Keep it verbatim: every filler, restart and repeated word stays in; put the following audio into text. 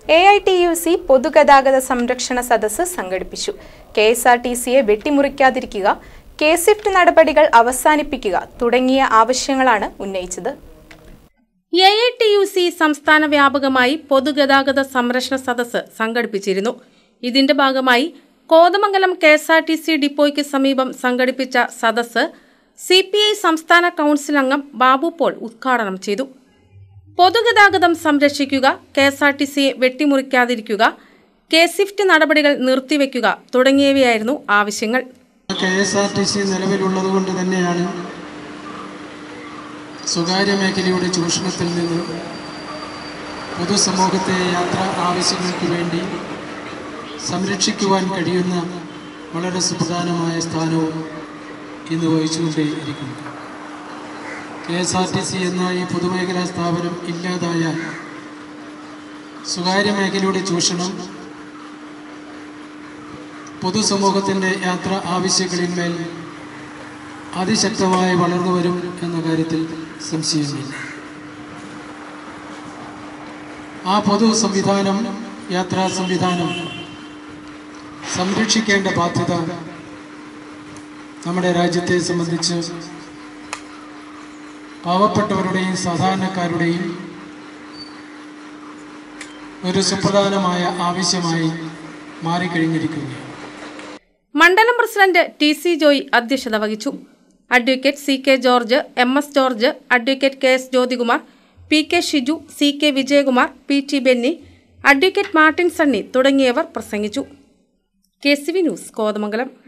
A I T U C പൊതുഗതാഗത സംരക്ഷണ സദസ്സ് സംഘടിപ്പിച്ചു. കെ എസ് ആർ ടി സിയെ വെട്ടിമുറിക്കാതിരിക്കുക, കെ സ്വിഫ്റ്റ് നടപടികൾ അവസാനിപ്പിക്കുക തുടങ്ങിയ ആവശ്യങ്ങളാണ് ഉന്നയിച്ചത്. A I T U C സംസ്ഥാന വ്യാപകമായി പൊതുഗതാഗത സംരക്ഷണ സദസ്സ് സംഘടിപ്പിച്ചിരുന്നു. ഇതിന്റെ ഭാഗമായി Kothamangalam K S R T C ഡിപ്പോയ്ക്ക് സമീപം സംഘടിപ്പിച്ച സദസ്സ് സി പി ഐ സംസ്ഥാന കൗൺസിൽ അംഗം ബാബു പോൾ ഉദ്ഘാടനം ചെയ്തു. പൊതുഗതാഗതം സംരക്ഷിക്കുക, കെ എസ് ആർ ടി സിയെ വെട്ടിമുറിക്കാതിരിക്കുക, കെ സ്വിഫ്റ്റ് നടപടികൾ നിർത്തിവെക്കുക തുടങ്ങിയവയായിരുന്നു ആവശ്യങ്ങൾ. K S R T C നിലവിലുള്ളതുകൊണ്ട് തന്നെയാണ് സ്വകാര്യ മേഖലയുടെ ചൂഷണത്തിൽ നിന്ന് പൊതുസമൂഹത്തെ യാത്രാ ആവശ്യങ്ങൾക്ക് വേണ്ടി സംരക്ഷിക്കുവാൻ കഴിയുന്ന വളരെ സുപ്രധാനമായ സ്ഥാനവും ഇന്ന് വഹിച്ചുകൊണ്ടേയിരിക്കുന്നു. K S R T C എന്ന ഈ പൊതുമേഖലാ സ്ഥാപനം ഇല്ലാതായാൽ സ്വകാര്യ മേഖലയുടെ ചൂഷണം പൊതുസമൂഹത്തിൻ്റെ യാത്രാ ആവശ്യങ്ങളിന്മേൽ അതിശക്തമായി വളർന്നു വരും എന്ന കാര്യത്തിൽ സംശയമില്ല. ആ പൊതു സംവിധാനം, യാത്രാ സംവിധാനം സംരക്ഷിക്കേണ്ട ബാധ്യത നമ്മുടെ രാജ്യത്തെ സംബന്ധിച്ച് പാവപ്പെട്ടവരുടെയും സാധാരണക്കാരുടെയും ഒരു സുപ്രധാനമായ ആവശ്യമായി മാറിക്കഴിഞ്ഞിരിക്കുകയാണ്. മണ്ഡലം പ്രസിഡന്റ് ടി സി ജോയ് അധ്യക്ഷത വഹിച്ചു. Advocate C K George, M S George, advocate K S Jyothikumar, P K Shiju, C K Vijayakumar, P T Benny, advocate Martin Sunny തുടങ്ങിയവർ പ്രസംഗിച്ചു. K C V news, Kothamangalam.